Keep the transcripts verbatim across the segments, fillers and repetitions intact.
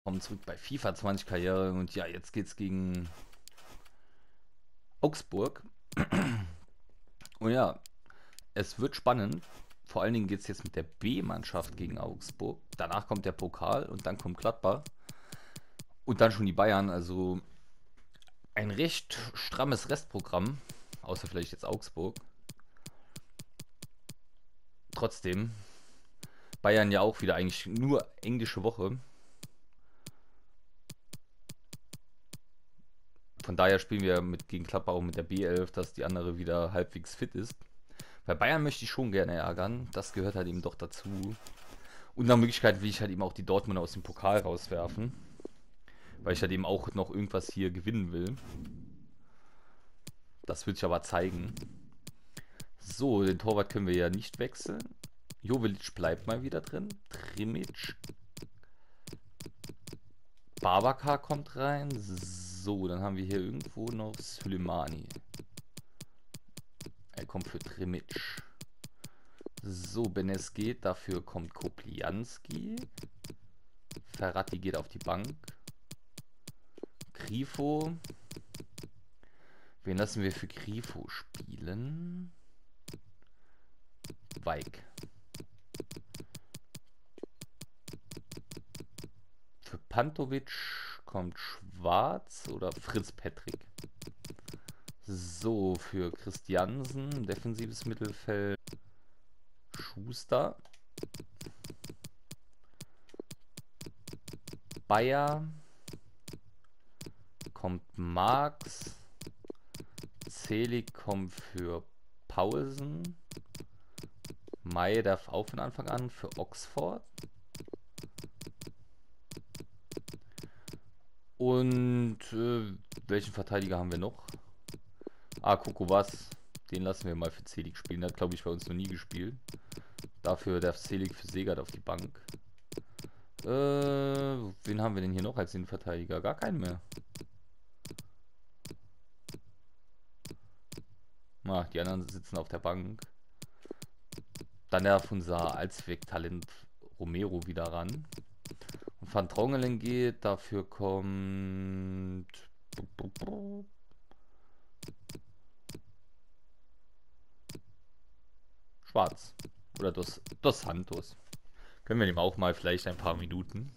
Kommen zurück bei FIFA zwanzig Karriere und ja, jetzt geht's gegen Augsburg. Und ja, es wird spannend. Vor allen Dingen geht es jetzt mit der B-Mannschaft gegen Augsburg. Danach kommt der Pokal und dann kommt Gladbach. Und dann schon die Bayern. Also ein recht strammes Restprogramm. Außer vielleicht jetzt Augsburg. Trotzdem. Bayern ja auch wieder eigentlich nur englische Woche. Von daher spielen wir mit gegen Gladbach auch mit der B elf, dass die andere wieder halbwegs fit ist. Bei Bayern möchte ich schon gerne ärgern. Das gehört halt eben doch dazu. Und nach Möglichkeit will ich halt eben auch die Dortmunder aus dem Pokal rauswerfen. Weil ich halt eben auch noch irgendwas hier gewinnen will. Das wird sich aber zeigen. So, den Torwart können wir ja nicht wechseln. Joveljic bleibt mal wieder drin. Trimic. Babacar kommt rein. So, dann haben wir hier irgendwo noch Suleimani. Er kommt für Trimic. So, Benes geht. Dafür kommt Koplianski. Ferrati geht auf die Bank. Grifo. Wen lassen wir für Grifo spielen? Weig. Für Pantovic kommt Schwarz oder Fritz Petrick. So, für Christiansen, defensives Mittelfeld, Schuster. Bayer. Kommt Marx. Zelig kommt für Paulsen. May darf auch von Anfang an für Oxford. Und äh, welchen Verteidiger haben wir noch? Ah, Coco was. Den lassen wir mal für Zelig spielen. Der hat, glaube ich, bei uns noch nie gespielt. Dafür darf Zelig für Segert auf die Bank. Äh, wen haben wir denn hier noch als Innenverteidiger? Gar keinen mehr. Ah, die anderen sitzen auf der Bank. Dann darf unser Allzweck-Talent Romero wieder ran. Und Van Drongelen geht, dafür kommt Schwarz oder Dos, Dos Santos. Können wir dem auch mal vielleicht ein paar Minuten.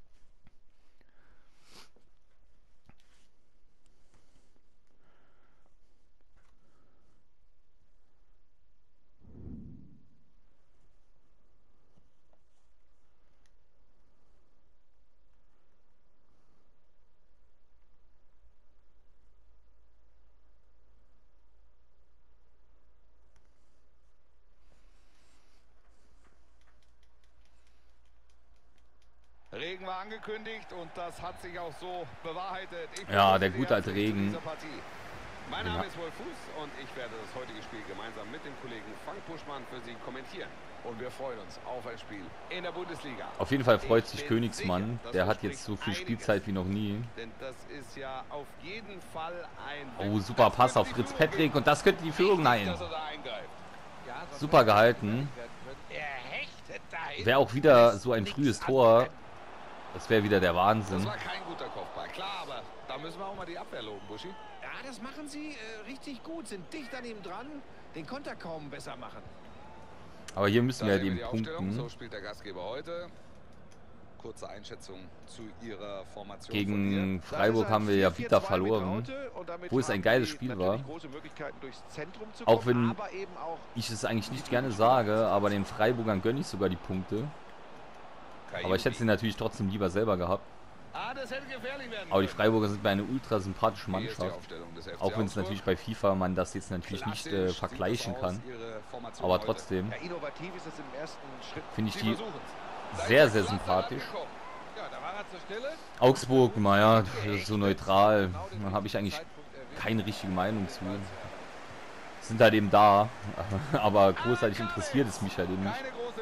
Regen war angekündigt und das hat sich auch so bewahrheitet. Ich ja, der gute alte Regen. Mein Name ist Wolf Fuß und ich werde das heutige Spiel gemeinsam mit dem Kollegen Frank Buschmann für Sie kommentieren. Und wir freuen uns auf ein Spiel in der Bundesliga. Auf jeden Fall freut sich Königsmann. Der hat jetzt so viel Spielzeit wie noch nie. Denn das ist ja auf jeden Fall ein... Oh, super Pass auf Fritz Petrick und das könnte die Führung. Nein. Super gehalten. Wäre auch wieder so ein frühes Tor. Das wäre wieder der Wahnsinn. Das war kein guter Kopfball, klar, aber da müssen wir auch mal die Abwehr loben, Buschi. Ja, das machen sie äh, richtig gut, sind dicht an ihm dran, den Konter kaum besser machen. Aber hier müssen wir halt eben punkten. So punkten. spielt der Gastgeber heute. Kurze Einschätzung zu ihrer Formation. Gegen Freiburg haben wir ja wieder verloren, wo es ein geiles Spiel war. Auch wenn ich es eigentlich nicht gerne sage, aber den Freiburgern gönne ich sogar die Punkte. Aber ich hätte sie natürlich trotzdem lieber selber gehabt. Aber die Freiburger sind mir eine ultra sympathische Mannschaft. Auch wenn es natürlich bei FIFA man das jetzt natürlich nicht äh, vergleichen kann. Aber trotzdem finde ich die sehr, sehr sympathisch. Augsburg, naja, so neutral. Da habe ich eigentlich keine richtige Meinung zu. Sind halt eben da. Aber großartig interessiert es mich halt eben nicht.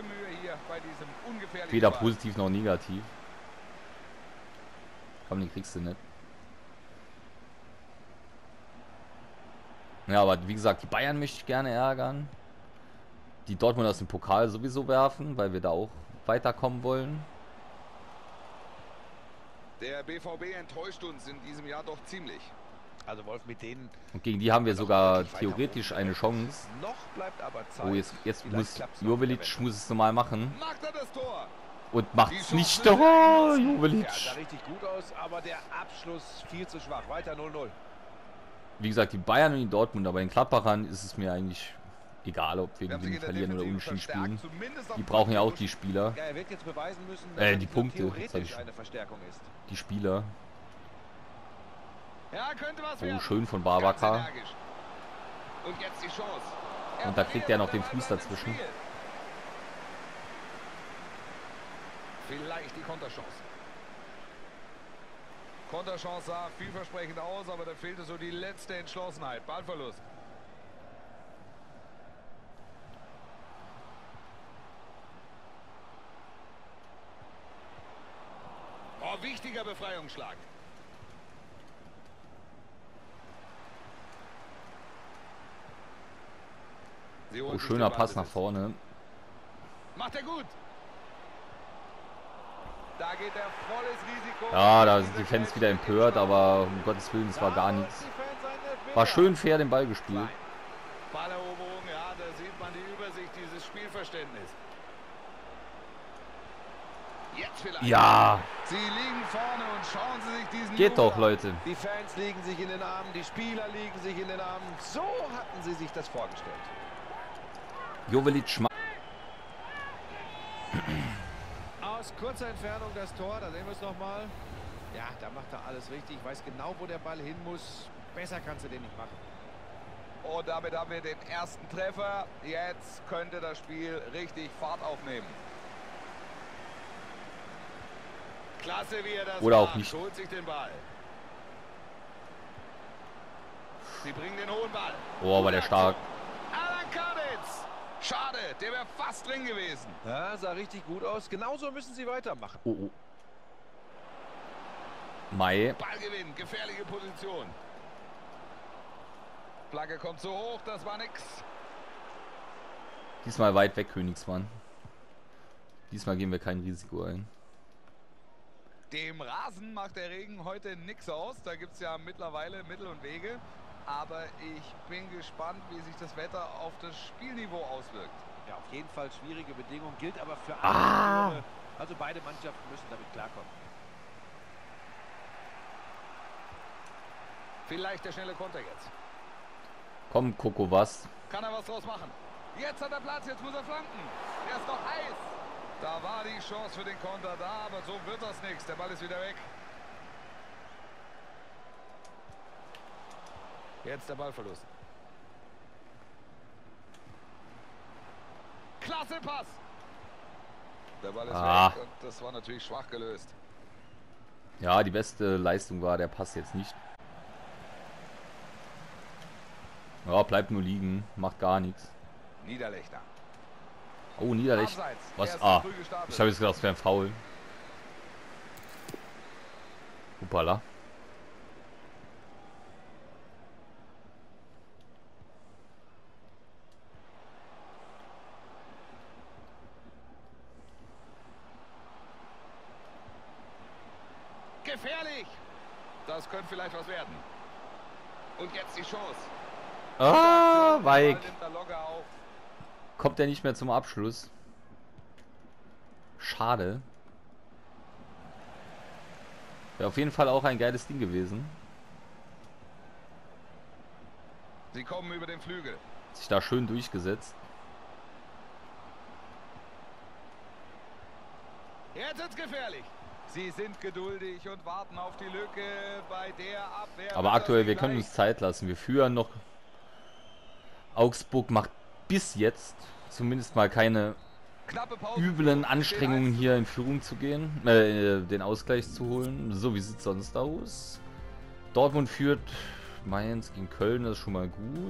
Weder positiv noch negativ. Komm, den kriegst du nicht. Ja, aber wie gesagt, die Bayern möchte ich gerne ärgern. Die Dortmund aus dem Pokal sowieso werfen, weil wir da auch weiterkommen wollen. Der B V B enttäuscht uns in diesem Jahr doch ziemlich. Also Wolf, mit denen... Und gegen die haben wir sogar theoretisch eine Chance. Noch bleibt aber Zeit. Oh, jetzt, jetzt Vielleicht muss klappt's noch Joveljic mit der muss es normal machen. Macht er das Tor? Und macht es Die nicht. Chance Oh, will er Joveljic. Ja, sah richtig gut aus, aber der Abschluss viel zu schwach. Weiter null null. Wie gesagt, die Bayern und die Dortmund, aber den Gladbachern ist es mir eigentlich egal, ob wir Wir haben sich gewinnen, in der verlieren oder Defensive unentschieden spielen. verstärkt, zumindest auf Die dem brauchen ja auch Tor. die Spieler. Ja, er wird jetzt beweisen müssen, dass Äh, er die nicht nur Punkte, theoretisch das hab ich- eine Verstärkung ist. Die Spieler. Ja, könnte was Oh, werden. schön von Ganz Babacar. energisch. Und jetzt die Chance. Er Und da kriegt er noch den verliert, Fuß aber der Ball dazwischen. bleibt im Spiel. Vielleicht die Konterchance. Konterchance sah vielversprechend aus, aber da fehlte so die letzte Entschlossenheit. Ballverlust. Oh, wichtiger Befreiungsschlag. Sie holen Oh, sich schöner den Pass nach Ballbesitz. vorne. Macht er gut. Da geht er volles Risiko. Ja, da sind die Fans wieder empört, aber um Gottes Willen, es war gar nichts. War schön fair den Ball gespielt. Balleroberung, ja, da sieht man die Übersicht, dieses Spielverständnis. Jetzt vielleicht. Ja, Sie liegen vorne und schauen Sie sich diesen geht Jubel doch, an. Leute. Die Fans liegen sich in den Armen, die Spieler liegen sich in den Armen. So hatten sie sich das vorgestellt. Joveljic macht. Aus kurzer Entfernung das Tor, da sehen wir es nochmal. Ja, da macht er alles richtig, weiß genau, wo der Ball hin muss. Besser kannst du den nicht machen. Und damit haben wir den ersten Treffer. Jetzt könnte das Spiel richtig Fahrt aufnehmen. Klasse, wie er das Oder auch macht. nicht. Holt sich den Ball. Sie bringen den hohen Ball. Oh, war der stark. Alan Karditz. Schade, der wäre fast drin gewesen. Ja, sah richtig gut aus. Genauso müssen sie weitermachen. Oh, oh. Mai. Ballgewinn, gefährliche Position. Flagge kommt zu hoch, das war nix. Diesmal weit weg, Königsmann. Diesmal gehen wir kein Risiko ein. Dem Rasen macht der Regen heute nichts aus. Da gibt es ja mittlerweile Mittel und Wege. Aber ich bin gespannt, wie sich das Wetter auf das Spielniveau auswirkt. Ja, auf jeden Fall schwierige Bedingungen, gilt aber für alle Ah. Stürme. Also beide Mannschaften müssen damit klarkommen. Vielleicht der schnelle Konter jetzt. Komm, Coco, was? Kann er was draus machen? Jetzt hat er Platz, jetzt muss er flanken. Er ist noch heiß. Da war die Chance für den Konter da, aber so wird das nichts. Der Ball ist wieder weg. Jetzt der Ballverlust. Klasse Pass. Der Ball ist Ah. weg und das war natürlich schwach gelöst. Ja, die beste Leistung war der Pass jetzt nicht. Ja, bleibt nur liegen. Macht gar nichts. Niederlechner. Oh, Niederlech. Abseits. Er Was? ist Ah, früh gestartet. ich habe jetzt gedacht, es wäre ein Foul. Hoppala. Gefährlich. Das könnte vielleicht was werden. Und jetzt die Chance. Ah, Ball Weig. nimmt er locker auf. Kommt er nicht mehr zum Abschluss. Schade. Wäre auf jeden Fall auch ein geiles Ding gewesen. Sie kommen über den Flügel. Sich da schön durchgesetzt. Jetzt wird's gefährlich. Sie sind geduldig und warten auf die Lücke bei der Abwehr. Aber wird aktuell, das wir nicht können leicht. uns Zeit lassen. Wir führen noch. Augsburg macht bis jetzt zumindest mal keine Knappe Pause. üblen Anstrengungen, hier in Führung zu gehen, äh, den Ausgleich zu holen. So, wie sieht es sonst aus? Dortmund führt Mainz gegen Köln, das ist schon mal gut.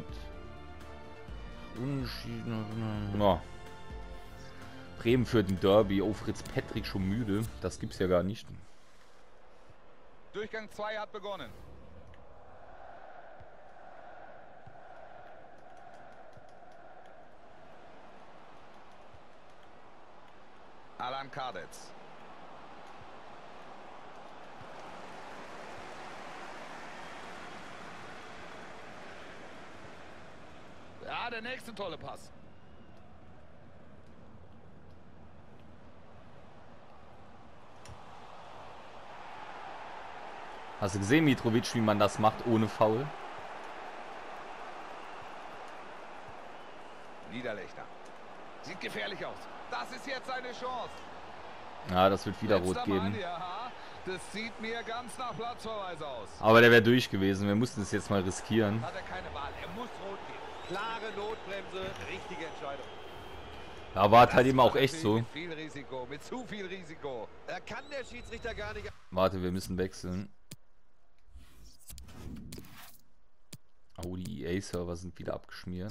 Unentschieden. Ja. Bremen führt ein Derby. Oh, Fritz Petrick schon müde. Das gibt's ja gar nicht. Durchgang zwei hat begonnen. Alan Karditz. der nächste tolle Pass. Hast du gesehen, Mitrovic, wie man das macht ohne Foul? Niederlechner. Sieht gefährlich aus. Das ist jetzt seine Chance. Ja, das wird wieder Letzter rot geben. Mann, ja, das sieht mir ganz nach Platzverweis aus. Aber der wäre durch gewesen. Wir mussten es jetzt mal riskieren. Hat er keine Wahl. Er muss rot geben. Klare Notbremse, richtige Entscheidung. Da war halt eben auch echt so. Mit viel Risiko, mit zu viel Risiko. Er kann der Schiedsrichter gar nicht... Warte, wir müssen wechseln. Oh, die E A-Server sind wieder abgeschmiert.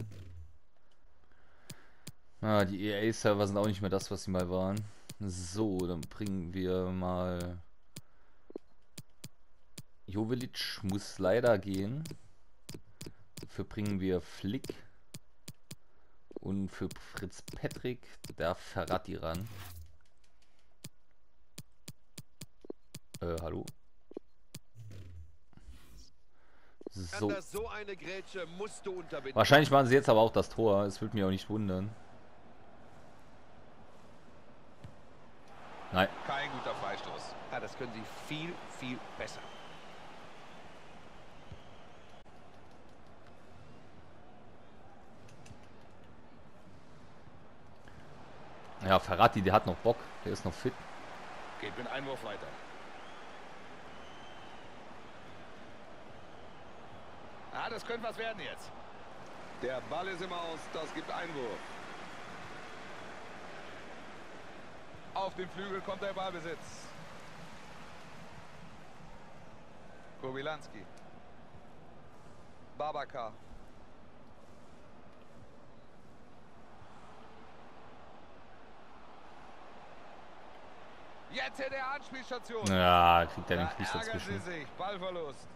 Ah, die E A-Server sind auch nicht mehr das, was sie mal waren. So, dann bringen wir mal... Joveljic muss leider gehen. Dafür bringen wir Flick. Und für Fritz Patrick darf Ferrati ran. Äh, hallo? So. So eine Grätsche musst du unterbinden. Wahrscheinlich machen sie jetzt aber auch das Tor. Es würde mich auch nicht wundern. Nein. Kein guter Freistoß. Ja, das können sie viel, viel besser. Ja, Ferrati, der hat noch Bock. Der ist noch fit. Geht mit Einwurf weiter. Ah, das könnte was werden jetzt. Der Ball ist im Aus, das gibt Einwurf. Auf den Flügel kommt der Ballbesitz. Kobylanski. Babacar. Jetzt in der Anspielstation. Ja, kriegt er den Da Fuß ärgern dazwischen. sie sich. Ballverlust.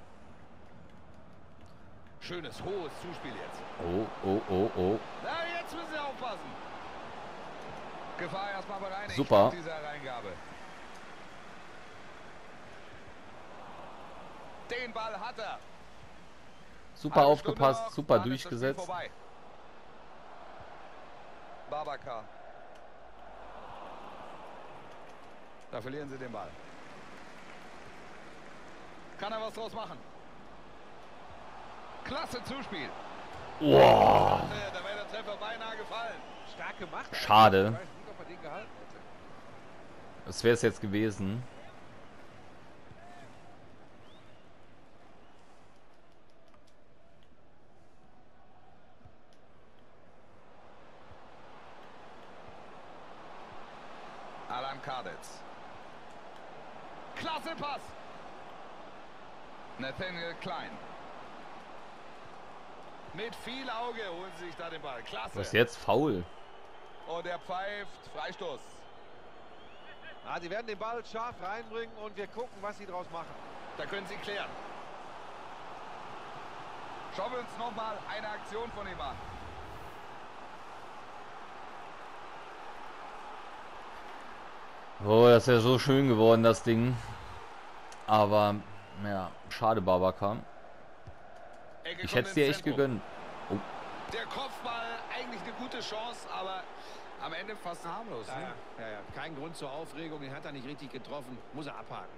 Schönes, hohes Zuspiel jetzt. Oh, oh, oh, oh. Na, jetzt müssen sie aufpassen. Gefahr erstmal bereinigt. Super. Diese Hereingabe. Den Ball hat er. Super Halbe aufgepasst, Stunde noch, super dann ist das Spiel durchgesetzt. vorbei. Babacar. Da verlieren sie den Ball. Kann er was draus machen? Klasse Zuspiel. Wow. Da wäre der Treffer beinahe gefallen. Stark gemacht. Schade. Ich weiß nicht, ob er den gehalten hätte. Das wäre es jetzt gewesen. Alan Karditz. Klasse Pass. Nathaniel Klein. Mit viel Auge holen sie sich da den Ball. Klasse. Was jetzt? Foul. Und er pfeift Freistoß. Ah, sie werden den Ball scharf reinbringen und wir gucken, was sie draus machen. Da können sie klären. Schauen wir uns nochmal eine Aktion von ihm an. Oh, das ist ja so schön geworden, das Ding. Aber, ja, schade, Babacar. Ecke Ich kommt hätte es dir ins echt Zentrum. gegönnt. Oh. Der Kopfball, eigentlich eine gute Chance, aber am Ende fast harmlos. Ja, Ne? ja, ja, ja. Kein Grund zur Aufregung, den hat er nicht richtig getroffen. Muss er abhaken.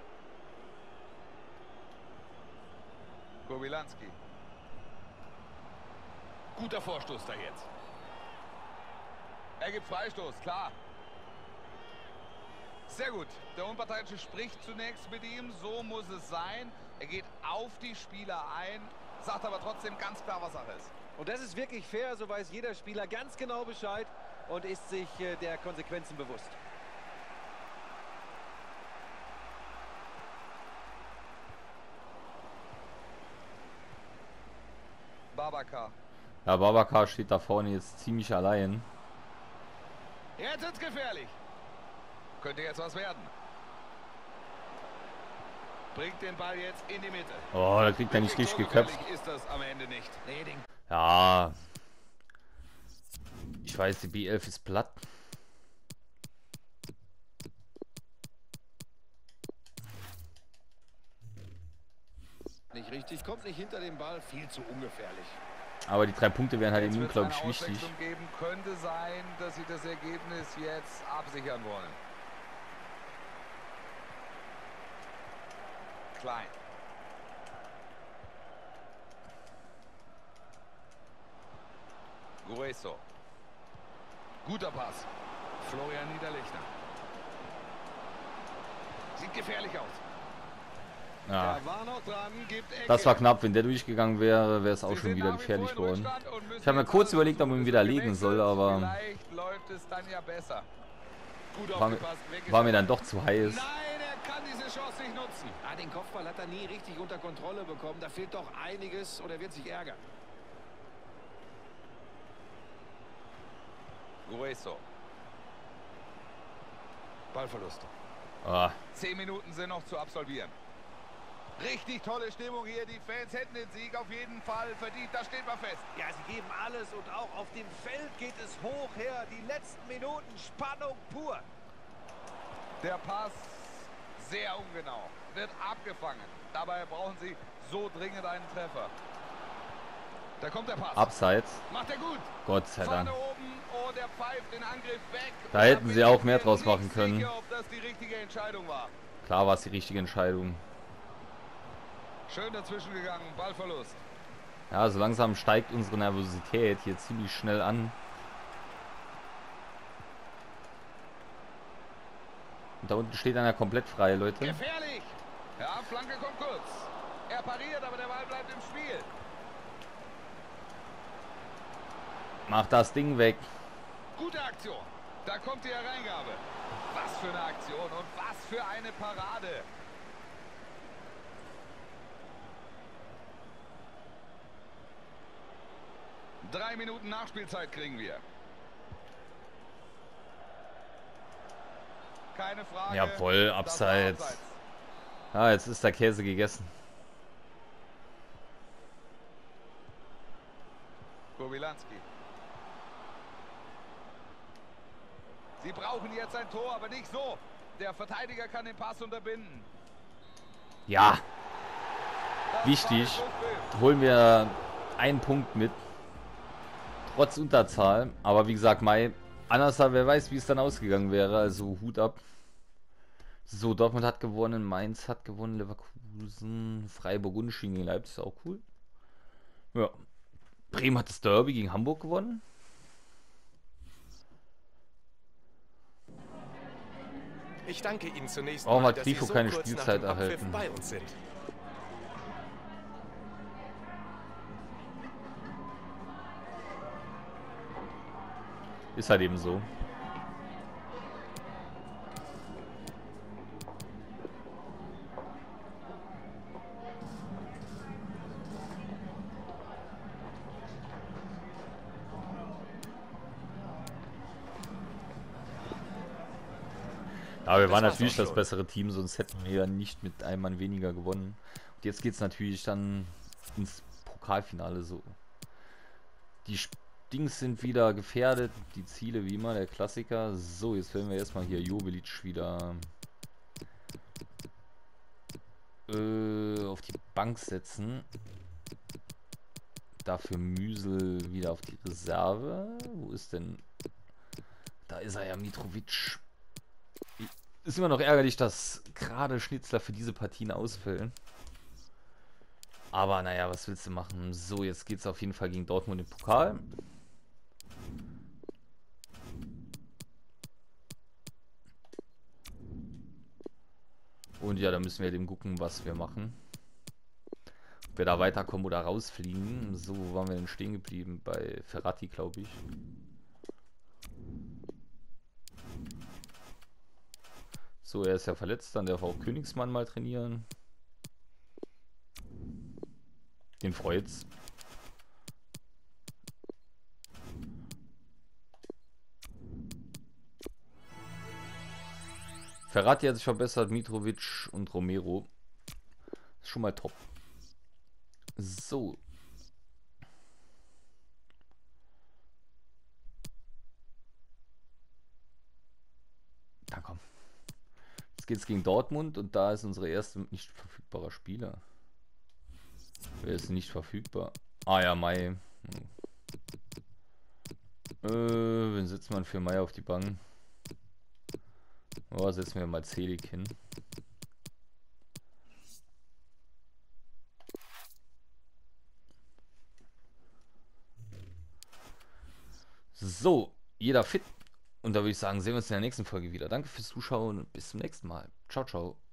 Kobylanski. Guter Vorstoß da jetzt. Er gibt Freistoß, klar. Sehr gut. Der Unparteiische spricht zunächst mit ihm. So muss es sein. Er geht auf die Spieler ein, sagt aber trotzdem ganz klar, was Sache ist. Und das ist wirklich fair, so weiß jeder Spieler ganz genau Bescheid und ist sich äh, der Konsequenzen bewusst. Babacar. Ja, Babacar steht da vorne jetzt ziemlich allein. Jetzt ist gefährlich. Könnte jetzt was werden. Bringt den Ball jetzt in die Mitte. Oh, da kriegt er nicht richtig geköpft. Ist das am Ende nicht. Nee, den Ja. Ich weiß, die B elf ist platt. Nicht richtig, kommt nicht hinter dem Ball, viel zu ungefährlich. Aber die drei Punkte wären halt Jetzt eben wird's unglaublich eine wichtig. Auswechslung geben. Könnte sein, dass sie das Ergebnis jetzt absichern wollen. Klein. Grueso. Guter Pass. Florian Niederlechner. Sieht gefährlich aus. Ja. Er war noch dran, gibt Ecke. Das war knapp, wenn der durchgegangen wäre, wäre es auch schon wieder gefährlich geworden. Ich habe mir kurz überlegt, ob man ihn widerlegen soll, aber vielleicht läuft es dann ja besser. Gut war, mir, war mir dann doch zu heiß. Nein, er kann diese Chance nicht nutzen. Ah, den Kopfball hat er nie richtig unter Kontrolle bekommen. Da fehlt doch einiges oder wird sich ärgern. Grueso. Ballverlust. Ah. Zehn Minuten sind noch zu absolvieren. Richtig tolle Stimmung hier. Die Fans hätten den Sieg auf jeden Fall verdient. Da steht man fest. Ja, sie geben alles und auch auf dem Feld geht es hoch her. Die letzten Minuten Spannung pur. Der Pass sehr ungenau. Wird abgefangen. Dabei brauchen sie so dringend einen Treffer. Da kommt der Pass. Abseits. Macht er gut. Gott sei Dank. Vorne oben. Oh, der pfeift den Angriff weg. Da hätten sie auch mehr draus machen können. Sicher, ob das die richtige Entscheidung war. Klar war es die richtige Entscheidung. Schön dazwischen gegangen, Ballverlust. Ja, so langsam steigt unsere Nervosität hier ziemlich schnell an. Und da unten steht einer komplett frei, Leute. Gefährlich! Ja, Flanke kommt kurz. Er pariert, aber der Ball bleibt im Spiel. Mach das Ding weg. Gute Aktion. Da kommt die Hereingabe. Was für eine Aktion und was für eine Parade. Drei Minuten Nachspielzeit kriegen wir. Keine Frage. Jawohl, abseits. Ja, jetzt ist der Käse gegessen. Kobylanski. Sie brauchen jetzt ein Tor, aber nicht so. Der Verteidiger kann den Pass unterbinden. Ja, Das wichtig. war ein Druckbild. Holen wir einen Punkt mit. Trotz Unterzahl. Aber wie gesagt, Mai, anders, wer weiß, wie es dann ausgegangen wäre. Also Hut ab. So, Dortmund hat gewonnen, Mainz hat gewonnen, Leverkusen, Freiburg unentschieden gegen Leipzig, ist auch cool. Ja. Bremen hat das Derby gegen Hamburg gewonnen. Ich danke Ihnen zunächst Warum mal, hat dass Sie Grifo so keine kurz nach Spielzeit dem Abpfiff erhalten? bei uns sind. Ist halt eben so. Aber wir Das waren war's natürlich auch das schon. bessere Team, sonst hätten wir ja nicht mit einem Mann weniger gewonnen. Und jetzt geht es natürlich dann ins Pokalfinale so. Die Dings sind wieder gefährdet, die Ziele wie immer, der Klassiker. So, jetzt werden wir erstmal hier Jovic wieder äh, auf die Bank setzen. Dafür Müsel wieder auf die Reserve. Wo ist denn... Da ist er ja, Mitrovic. Ist immer noch ärgerlich, dass gerade Schnitzler für diese Partien ausfällt. Aber naja, was willst du machen? So, jetzt geht es auf jeden Fall gegen Dortmund im Pokal. Und ja, da müssen wir eben gucken, was wir machen. Ob wir da weiterkommen oder rausfliegen. So, wo waren wir denn stehen geblieben? Bei Ferrati, glaube ich. So, er ist ja verletzt, dann darf auch Königsmann mal trainieren. Den freut's. Ferrati hat sich verbessert, Mitrovic und Romero. Ist schon mal top. So. Dann komm. Jetzt geht's gegen Dortmund und da ist unsere erste nicht verfügbare Spieler. Wer ist nicht verfügbar? Ah ja, Mai. Äh, wen setzt man für Meier auf die Bank? Oh, setzen wir mal Celik hin. So, jeder fit. Und da würde ich sagen, sehen wir uns in der nächsten Folge wieder. Danke fürs Zuschauen und bis zum nächsten Mal. Ciao, ciao.